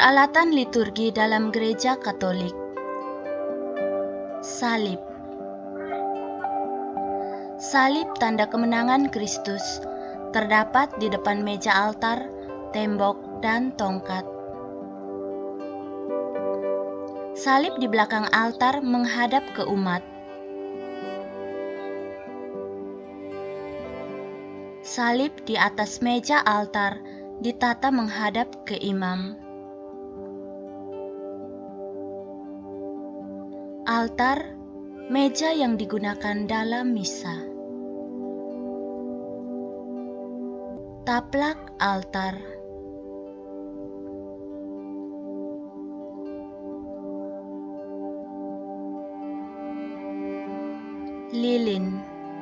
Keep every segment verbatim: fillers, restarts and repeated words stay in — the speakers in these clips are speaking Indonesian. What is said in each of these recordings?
Peralatan liturgi dalam Gereja Katolik. Salib. Salib tanda kemenangan Kristus terdapat di depan meja altar, tembok, dan tongkat. Salib di belakang altar menghadap ke umat. Salib di atas meja altar ditata menghadap ke imam. Altar, meja yang digunakan dalam misa. Taplak altar. Lilin.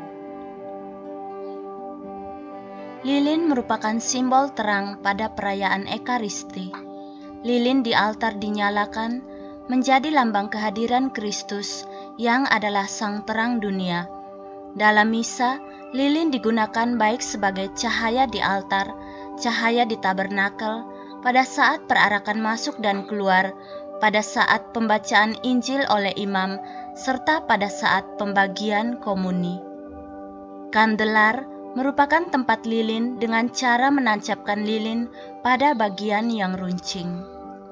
Lilin merupakan simbol terang pada perayaan Ekaristi. Lilin di altar dinyalakan menjadi lambang kehadiran Kristus yang adalah sang terang dunia. Dalam misa, lilin digunakan baik sebagai cahaya di altar, cahaya di tabernakel, pada saat perarakan masuk dan keluar, pada saat pembacaan Injil oleh imam, serta pada saat pembagian komuni. Kandelar merupakan tempat lilin dengan cara menancapkan lilin pada bagian yang runcing.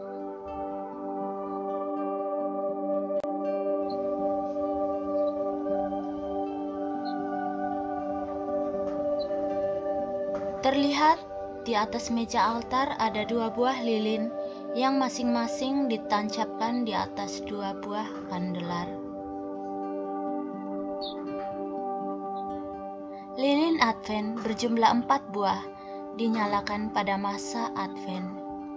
Terlihat di atas meja altar ada dua buah lilin yang masing-masing ditancapkan di atas dua buah kandelar. Lilin Advent berjumlah empat buah dinyalakan pada masa Advent.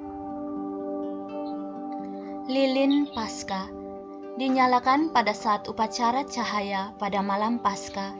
Lilin Paskah dinyalakan pada saat upacara cahaya pada malam Paskah.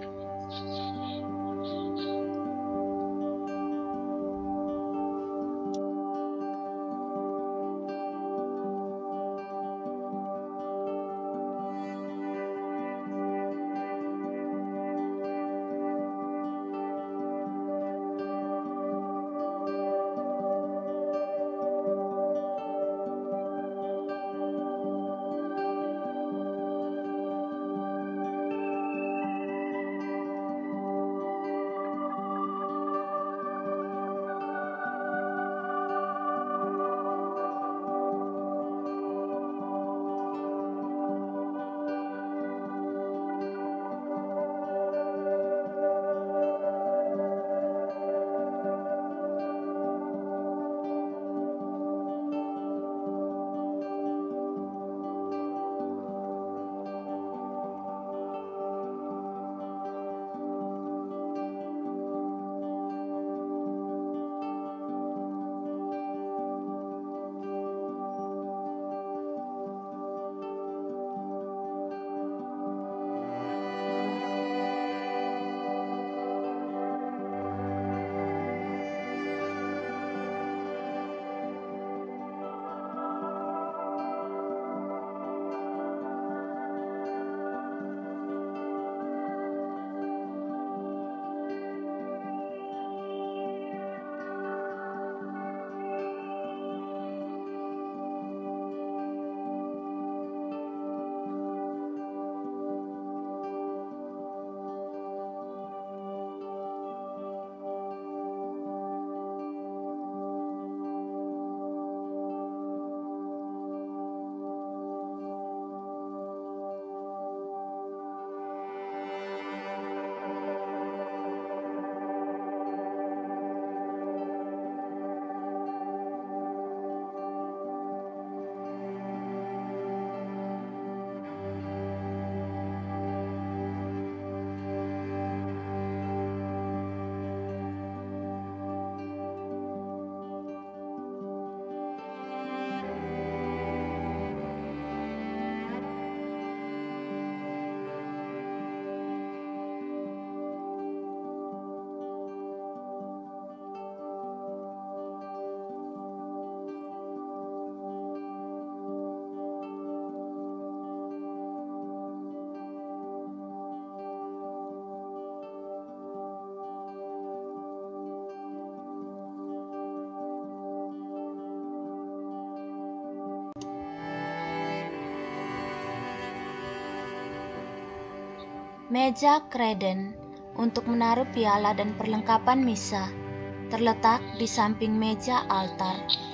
Meja kreden untuk menaruh piala dan perlengkapan misa terletak di samping meja altar.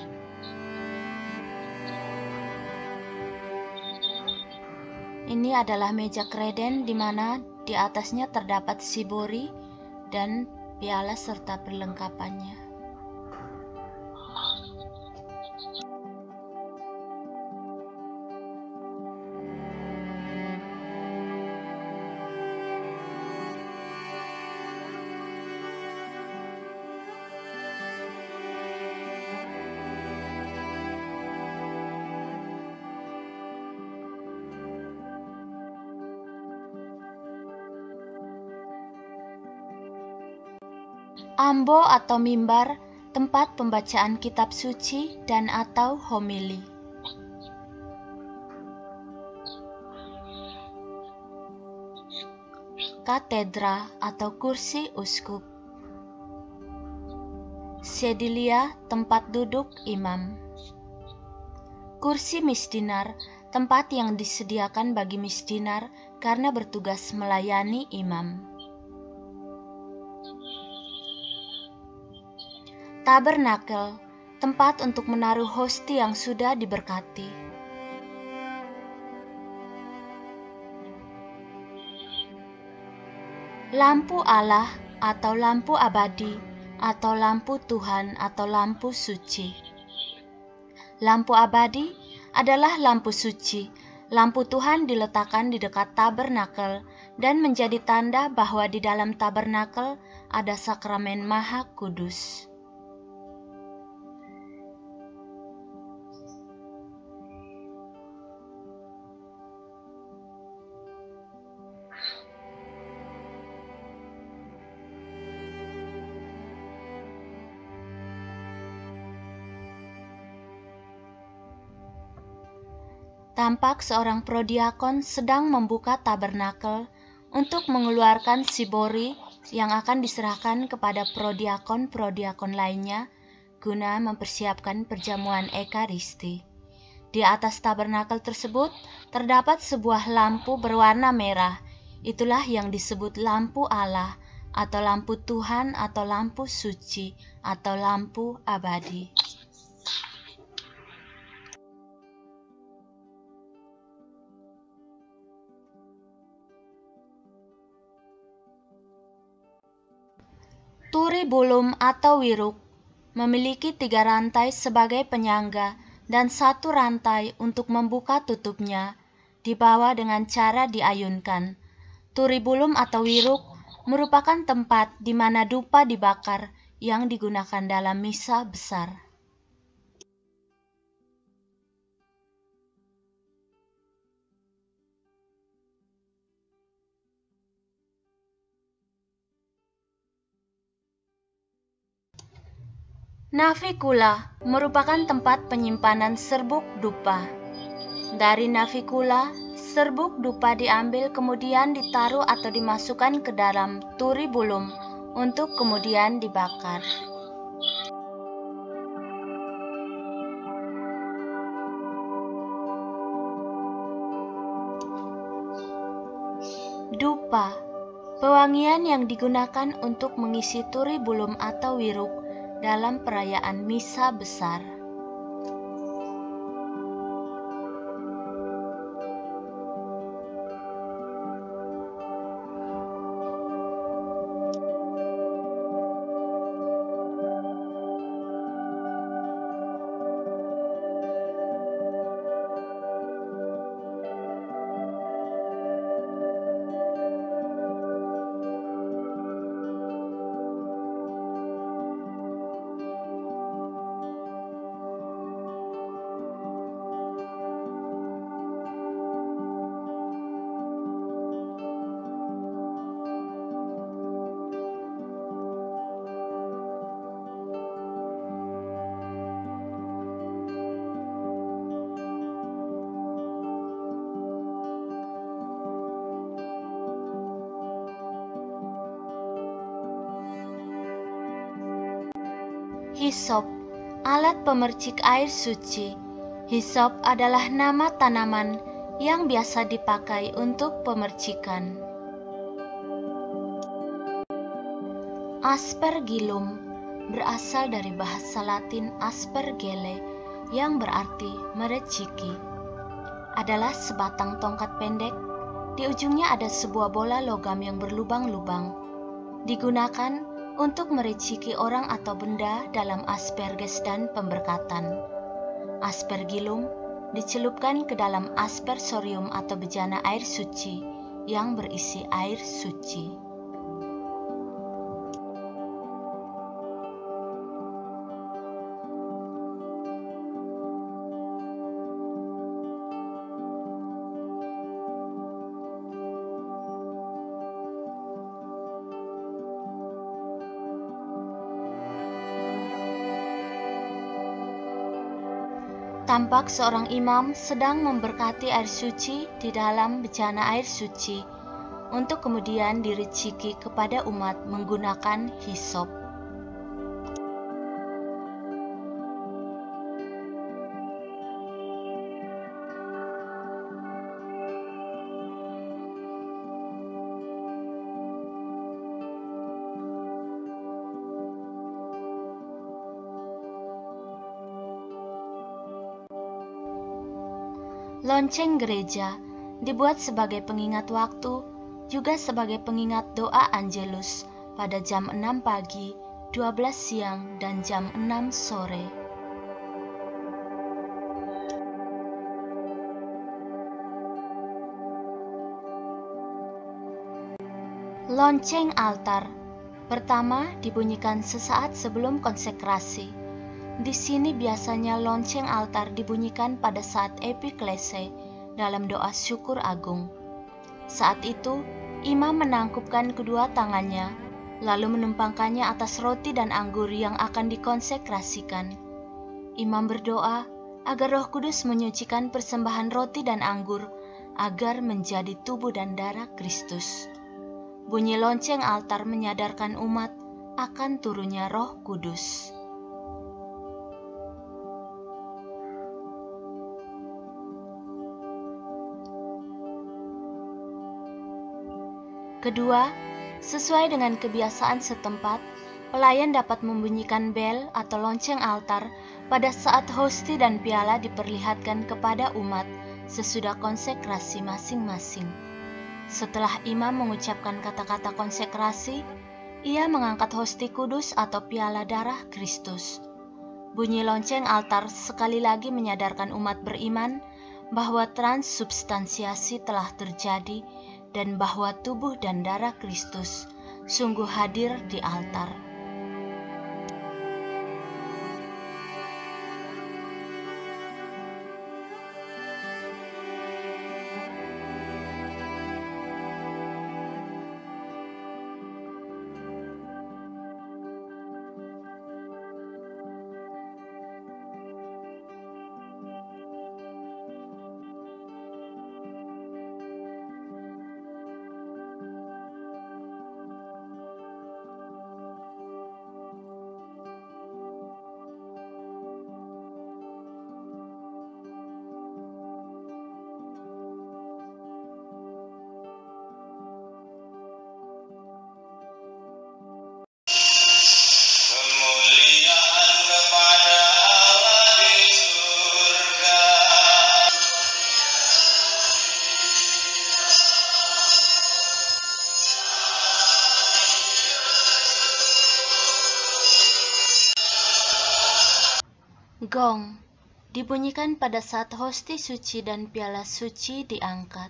Ini adalah meja kreden di mana di atasnya terdapat sibori dan piala serta perlengkapannya. Ambo atau mimbar, tempat pembacaan kitab suci dan atau homili. Katedra atau kursi uskup. Sedilia, tempat duduk imam. Kursi misdinar, tempat yang disediakan bagi misdinar karena bertugas melayani imam. Tabernakel, tempat untuk menaruh hosti yang sudah diberkati. Lampu Allah atau lampu abadi atau lampu Tuhan atau lampu suci. Lampu abadi adalah lampu suci. Lampu Tuhan diletakkan di dekat tabernakel dan menjadi tanda bahwa di dalam tabernakel ada sakramen Maha Kudus. Tampak seorang prodiakon sedang membuka tabernakel untuk mengeluarkan sibori yang akan diserahkan kepada prodiakon-prodiakon lainnya guna mempersiapkan perjamuan Ekaristi. Di atas tabernakel tersebut terdapat sebuah lampu berwarna merah. Itulah yang disebut lampu Allah atau lampu Tuhan atau lampu suci atau lampu abadi. Turi bulum atau wiruk memiliki tiga rantai sebagai penyangga dan satu rantai untuk membuka tutupnya, dibawa dengan cara diayunkan. Turi bulum atau wiruk merupakan tempat di mana dupa dibakar yang digunakan dalam misa besar. Navikula merupakan tempat penyimpanan serbuk dupa. Dari navikula, serbuk dupa diambil kemudian ditaruh atau dimasukkan ke dalam turi bulum untuk kemudian dibakar. Dupa, pewangian yang digunakan untuk mengisi turi bulum atau wiruk dalam perayaan misa besar. Hisop, alat pemercik air suci. Hisop adalah nama tanaman yang biasa dipakai untuk pemercikan. Aspergillum berasal dari bahasa Latin aspergere yang berarti mereciki. Adalah sebatang tongkat pendek, di ujungnya ada sebuah bola logam yang berlubang-lubang. Digunakan untuk mereciki orang atau benda dalam asperges dan pemberkatan. Aspergillum dicelupkan ke dalam aspersorium atau bejana air suci yang berisi air suci. Tampak seorang imam sedang memberkati air suci di dalam bejana air suci untuk kemudian direciki kepada umat menggunakan hisop. Lonceng gereja dibuat sebagai pengingat waktu, juga sebagai pengingat doa Angelus pada jam enam pagi, dua belas siang, dan jam enam sore. Lonceng altar pertama dibunyikan sesaat sebelum konsekrasi. Di sini biasanya lonceng altar dibunyikan pada saat epiklese dalam doa syukur agung. Saat itu, imam menangkupkan kedua tangannya, lalu menumpangkannya atas roti dan anggur yang akan dikonsekrasikan. Imam berdoa agar Roh Kudus menyucikan persembahan roti dan anggur agar menjadi tubuh dan darah Kristus. Bunyi lonceng altar menyadarkan umat akan turunnya Roh Kudus. Kedua, sesuai dengan kebiasaan setempat, pelayan dapat membunyikan bel atau lonceng altar pada saat hosti dan piala diperlihatkan kepada umat sesudah konsekrasi masing-masing. Setelah imam mengucapkan kata-kata konsekrasi, ia mengangkat hosti kudus atau piala darah Kristus. Bunyi lonceng altar sekali lagi menyadarkan umat beriman bahwa transubstansiasi telah terjadi dan bahwa tubuh dan darah Kristus sungguh hadir di altar. Gong dibunyikan pada saat hosti suci dan piala suci diangkat.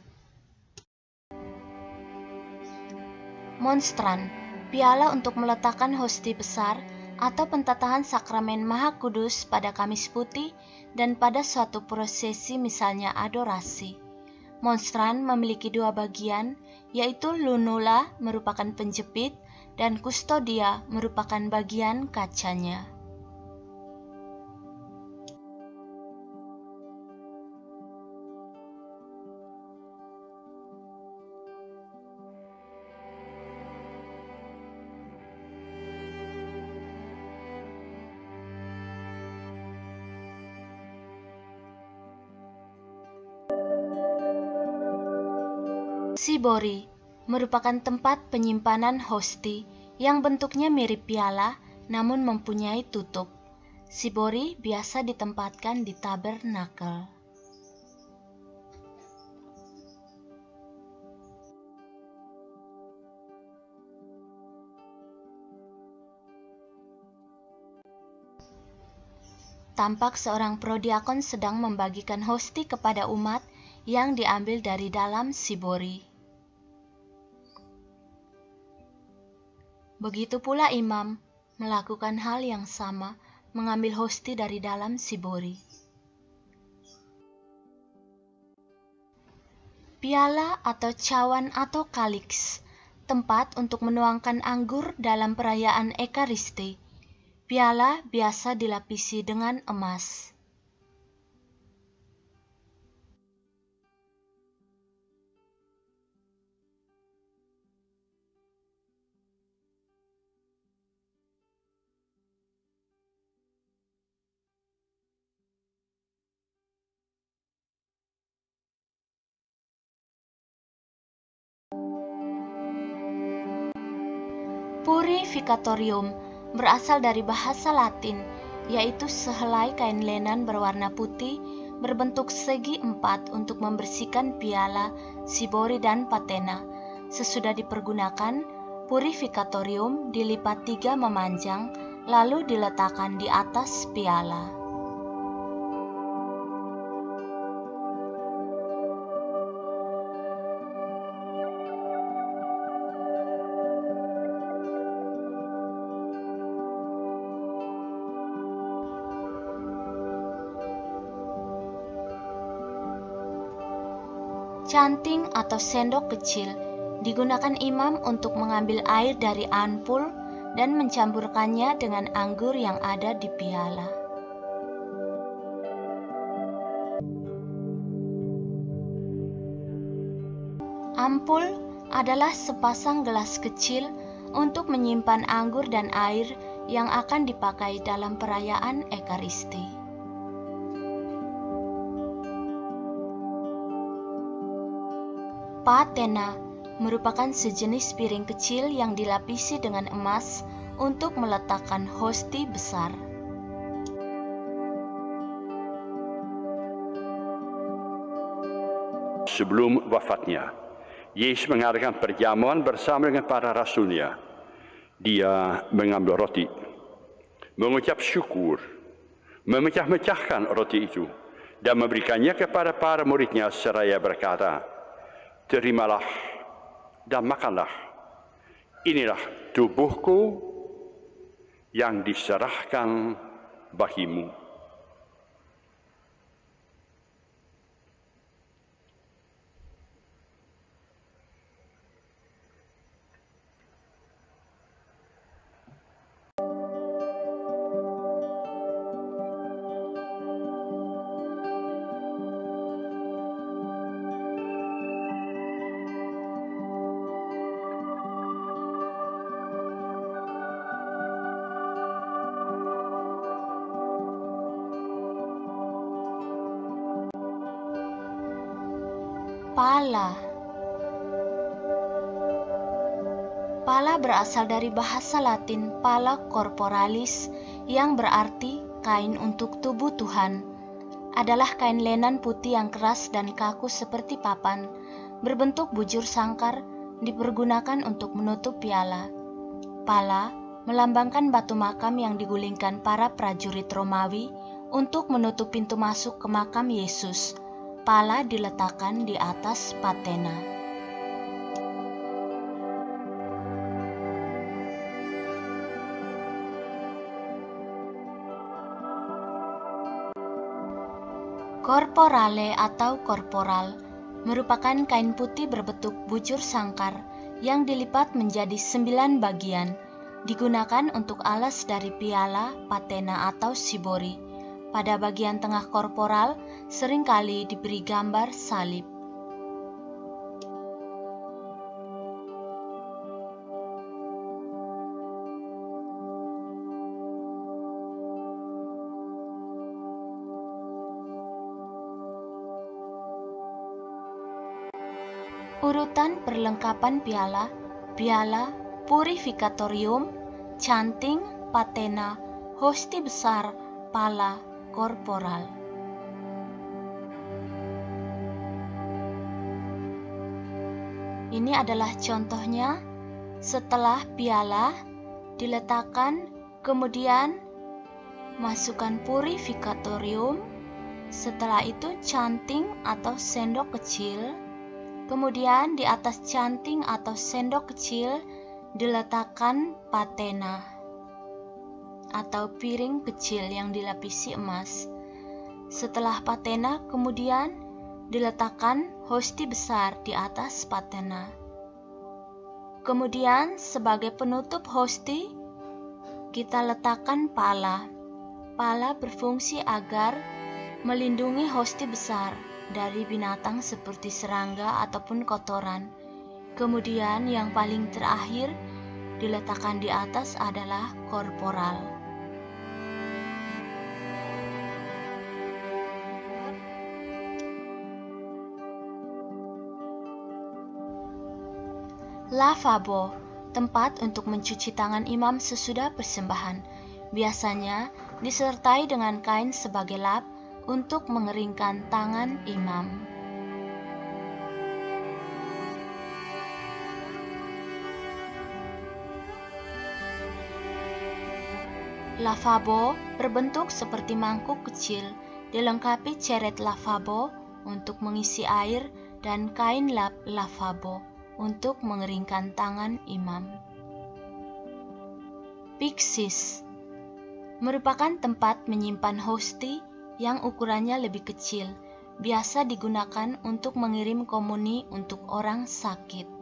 Monstran, piala untuk meletakkan hosti besar atau pentatahan sakramen Maha Kudus pada Kamis Putih dan pada suatu prosesi misalnya adorasi. Monstran memiliki dua bagian, yaitu lunula merupakan penjepit dan kustodia merupakan bagian kacanya. Sibori merupakan tempat penyimpanan hosti yang bentuknya mirip piala namun mempunyai tutup. Sibori biasa ditempatkan di tabernakel. Tampak seorang prodiakon sedang membagikan hosti kepada umat yang diambil dari dalam sibori. Begitu pula imam melakukan hal yang sama, mengambil hosti dari dalam sibori. Piala atau cawan atau kaliks, tempat untuk menuangkan anggur dalam perayaan Ekaristi. Piala biasa dilapisi dengan emas. Purificatorium berasal dari bahasa Latin, yaitu sehelai kain lenan berwarna putih berbentuk segi empat untuk membersihkan piala, sibori, dan patena. Sesudah dipergunakan, purificatorium dilipat tiga memanjang, lalu diletakkan di atas piala. Canting atau sendok kecil digunakan imam untuk mengambil air dari ampul dan mencampurkannya dengan anggur yang ada di piala. Ampul adalah sepasang gelas kecil untuk menyimpan anggur dan air yang akan dipakai dalam perayaan Ekaristi. Patena merupakan sejenis piring kecil yang dilapisi dengan emas untuk meletakkan hosti besar. Sebelum wafatnya, Yesus mengadakan perjamuan bersama dengan para rasulnya. Dia mengambil roti, mengucap syukur, memecah-mecahkan roti itu, dan memberikannya kepada para muridnya seraya berkata, "Terimalah dan makanlah. Inilah tubuhku yang diserahkan bagimu." Pala. Pala berasal dari bahasa Latin pala corporalis yang berarti kain untuk tubuh Tuhan. Adalah kain lenan putih yang keras dan kaku seperti papan, berbentuk bujur sangkar, dipergunakan untuk menutup piala. Pala melambangkan batu makam yang digulingkan para prajurit Romawi untuk menutup pintu masuk ke makam Yesus. Pala diletakkan di atas patena. Korporale atau korporal merupakan kain putih berbentuk bujur sangkar yang dilipat menjadi sembilan bagian, digunakan untuk alas dari piala, patena atau sibori. Pada bagian tengah korporal seringkali diberi gambar salib. Urutan perlengkapan piala, piala, purifikatorium, canting, patena, hosti besar, pala, korporal. Ini adalah contohnya. Setelah piala diletakkan, kemudian masukkan purifikatorium, setelah itu canting atau sendok kecil, kemudian di atas canting atau sendok kecil diletakkan patena atau piring kecil yang dilapisi emas. Setelah patena, kemudian diletakkan hosti besar di atas patena. Kemudian sebagai penutup hosti, kita letakkan pala. Pala berfungsi agar melindungi hosti besar dari binatang seperti serangga ataupun kotoran. Kemudian yang paling terakhir diletakkan di atas adalah korporal. Lavabo, tempat untuk mencuci tangan imam sesudah persembahan, biasanya disertai dengan kain sebagai lap untuk mengeringkan tangan imam. Lavabo berbentuk seperti mangkuk kecil, dilengkapi ceret lavabo untuk mengisi air dan kain lap lavabo untuk mengeringkan tangan imam. Pyxis merupakan tempat menyimpan hosti yang ukurannya lebih kecil, biasa digunakan untuk mengirim komuni untuk orang sakit.